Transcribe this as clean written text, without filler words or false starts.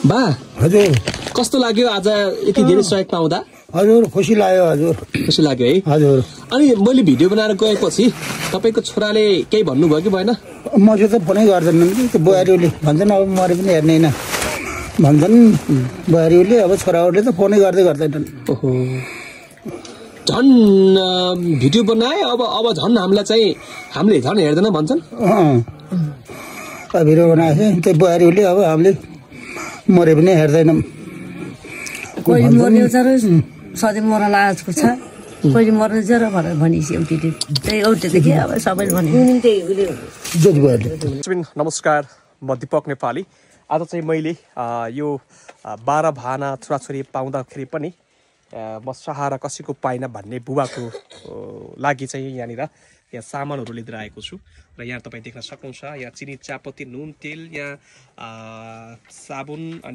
बा हजुर कस्तो लाग्यो आज यति धेरै सहयोग पाउँदा? हजुर खुसी लाग्यो हजुर खुसी लाग्यो है हजुर अनि मैले भिडियो बनाएर गएपछि तपाईको छोराले केही भन्नुभयो कि भएन? मसित त फोनै गर्दैनन् कि त्यो बुहारीले भन्छन् अब मरे पनि हेर्ने होइन भन्छन् बुहारीले अब छोराहरूले त फोनै गर्दैनन्। ओहो झन् भिडियो बनाए अब झन् हामीले झन् हेर्दैन भन्छन्। भिडियो बनाएको थियो त्यो बुहारीले अब हामीले मरे पनि हेर्दैनौँ। कोही मर्ने छ र सधैँ मर्न लागेको छ कोही मर्ने छ र भनेर भनिस् एउटीले त्यही एउटीदेखि अब सबैले भने नमस्कार म दीपक नेपाली। आज चाहिँ मैले यो 12 भाना छोराछोरी पाउँदाखेरि पनि म सहारा कसैको पाइन भन्ने बुबाको लागि चाहिँ यहाँ सामानहरू लिएर आएको छु र यहाँ तपाईँ देख्न सक्नुहुन्छ यहाँ चिनी चियापत्ती नुन तेल यहाँ साबुन